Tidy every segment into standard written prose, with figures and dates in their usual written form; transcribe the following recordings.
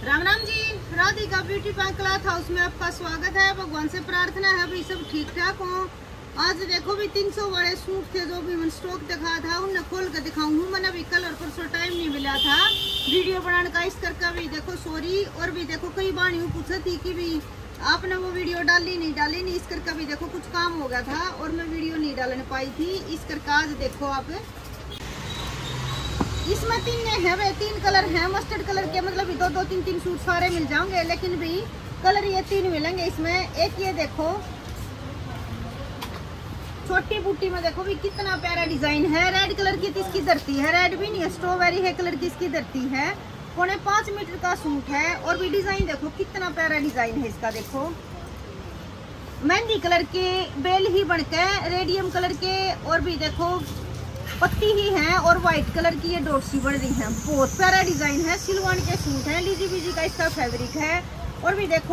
Ram Ram ji, Radhika beauty parlour cloth house में आपका स्वागत है। भगवान से प्रार्थना है भी सब ठीक ठाक हो। आज देखो भी 300 वाले सूट थे जो भी मैंने स्टॉक दिखा था उन्हें खोल के दिखाऊंगी। मैंने भी कल और परसों टाइम नहीं मिला था वीडियो बनाने का, इस करके भी देखो सॉरी। और भी देखो कई बार यूँ पूछा थी कि भी आपने वो वीडियो डाली नहीं, इस करके भी देखो कुछ काम हो गया था और मैं वीडियो नहीं डालने पाई थी। इस करके आज देखो आप इसमें तीन कलर हैं मस्टर्ड कलर के, मतलब दो तीन सूट सारे मिल जाएंगे, लेकिन भी कलर ये 3 मिलेंगे इसमें। एक ये देखो छोटी बूटी में देखो भी कितना प्यारा डिजाइन है। रेड कलर की इसकी धरती है, रेड भी नहीं है, स्ट्रॉबेरी है कलर की इसकी धरती है। 5.25 मीटर का सूट है और भी डिजाइन देखो कितना प्यारा डिजाइन है इसका। देखो मेहंदी कलर के बेल ही बनके, रेडियम कलर के और भी देखो पत्ती ही है और व्हाइट कलर की ये डॉट सी बन रही है। बहुत प्यारा डिजाइन है, सिलवान के सूट है, लीजी बीजी का इसका फैब्रिक है। और भी देखो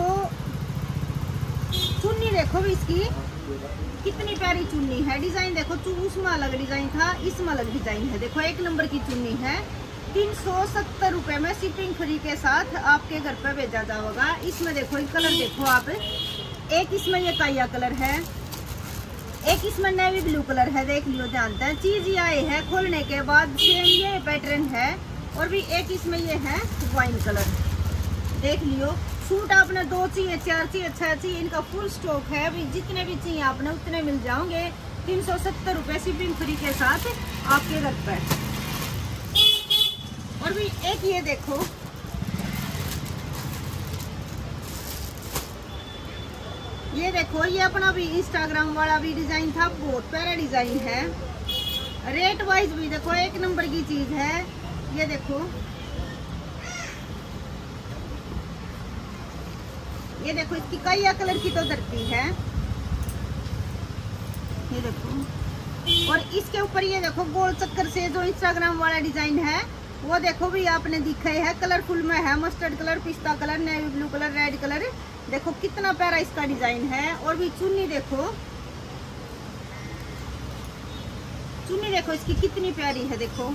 चुन्नी देखो भी इसकी कितनी प्यारी चुन्नी है। डिजाइन देखो उसमें अलग डिजाइन था, इसमें अलग डिजाइन है। देखो 1 नंबर की चुन्नी है। 370 रुपए में शिपिंग फ्री के साथ आपके घर पे भेजा जाएगा। इसमें देखो एक कलर देखो आप, एक इसमें ये काया कलर है, एक इसमें नेवी ब्लू कलर है। देख लियो ध्यान से, चीज ये आए है खोलने के बाद सेम ये पैटर्न है। और भी एक इसमें ये है वाइन कलर, देख लियो। सूट आपने 2 चाहिए, 4 चाहिए, 6 चाहिए, इनका फुल स्टॉक है। अभी जितने भी चाहिए आपने उतने मिल जाओगे। 370 रुपए शिपिंग फ्री के साथ आपके घर पर। और भी एक ये देखो ये अपना भी इंस्टाग्राम वाला भी डिजाइन था, बहुत प्यारा डिजाइन है। रेट वाइज भी देखो 1 नंबर की चीज है। ये देखो इसकी काया कलर की तो धरती है, ये देखो। और इसके ऊपर ये देखो गोल चक्कर से जो इंस्टाग्राम वाला डिजाइन है वो देखो भी आपने दिखा है, कलरफुल में है। मस्टर्ड कलर, पिस्ता colour, navy blue colour, red colour, देखो कितना प्यारा इसका डिजाइन है। और भी चुन्नी देखो इसकी कितनी प्यारी है। देखो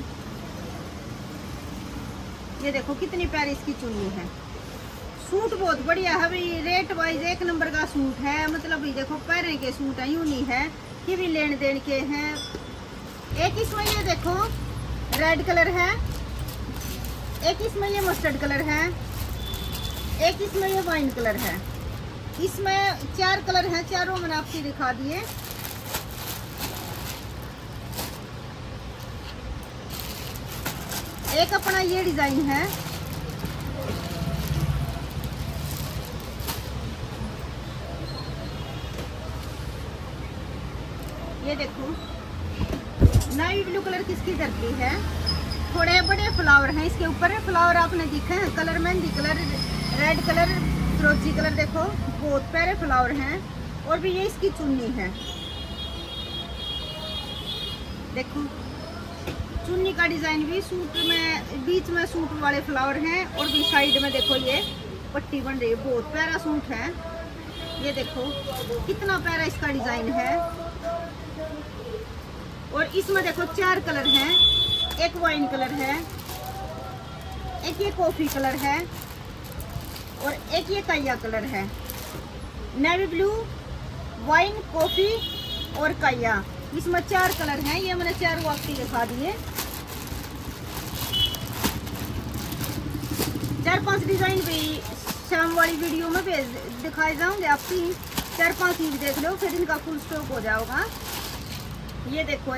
ये देखो कितनी प्यारी इसकी चुन्नी है। सूट बहुत बढ़िया है भाई, रेट वाइज 1 नंबर का सूट है। मतलब ये देखो पैरे के सूट है, यूं नहीं है कि भी लेन देन के हैं। एक इसमें ये देखो रेड कलर है, एक इसमें ये मस्टर्ड कलर है, एक इसमें ये वाइन कलर है। इसमें 4 कलर हैं, चारों मैंने आपको दिखा दिए। एक अपना ये डिजाइन है, ये देखो नेवी ब्लू कलर किसकी धरती है। थोड़े बड़े फ्लावर हैं इसके ऊपर, फ्लावर आपने दिखे हैं, कलर मेहंदी कलर, रेड कलर, फिरोजी कलर, देखो बहुत प्यारे फ्लावर हैं। और भी ये इसकी चुन्नी है, देखो चुन्नी का डिजाइन भी सूट में, बीच में सूट वाले फ्लावर हैं। और भी साइड में देखो ये पट्टी बन रही है, बहुत प्यारा सूट है। ये देखो कितना प्यारा इसका डिजाइन है। और इसमें देखो 4 कलर हैं, एक वाइन कलर है, एक ये कॉफी कलर है और एक ये काया कलर है। नेवी ब्लू, वाइन, कॉफी और काया, इसमें 4 कलर हैं। ये मैंने 4 आपको दिखा दिए। 4-5 डिजाइन भी शाम वाली वीडियो में दिखाए जाऊंगे आपकी। 4-5 ही देख लो, फिर इनका फुल स्टॉक हो जाएगा। ये देखो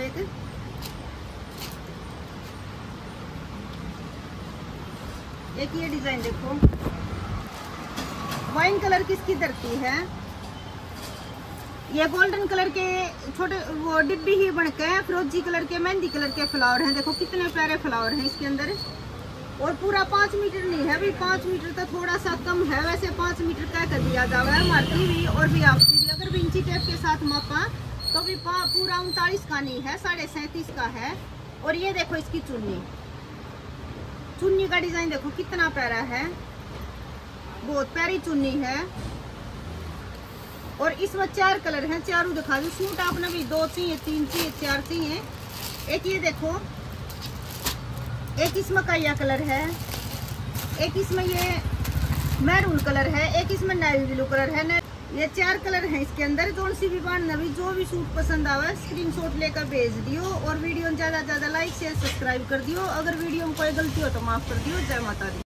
एक ये डिजाइन देखो, वाइन कलर की इसकी धरती है। ये गोल्डन कलर के छोटे वो डिब्बी ही बनके हैं, फिरोजी कलर के, मेहंदी कलर के फ्लावर हैं। देखो कितने प्यारे फ्लावर हैं इसके अंदर। और पूरा 5 मीटर नहीं है, अभी 5 मीटर तो थोड़ा सा कम है, वैसे 5 मीटर तय कर दिया जाएगा हमारी भी। और भी आपकी भी अगर भी इंची टेप के साथ मापा तो भी पूरा 39 का नहीं है, 37.5 का है। और ये देखो इसकी चुन्नी का डिजाइन देखो कितना प्यारा है, बहुत प्यारी चुन्नी है। और इसमें 4 कलर हैं, चारों दिखा दूं। सूट आपने भी 2 चाहिए, 3 चाहिए, 4 चाहिए। एक ये देखो, एक इसमें काया कलर है, एक इसमें ये मैरून कलर है, एक इसमें नेवी ब्लू कलर है। ये 4 कलर हैं इसके अंदर। जोन सी भी बांधना भी, जो भी सूट पसंद आवे स्क्रीनशॉट लेकर भेज दियो। और वीडियो ज्यादा से ज्यादा लाइक शेयर सब्सक्राइब कर दियो। अगर वीडियो में कोई गलती हो तो माफ कर दियो। जय माता दी।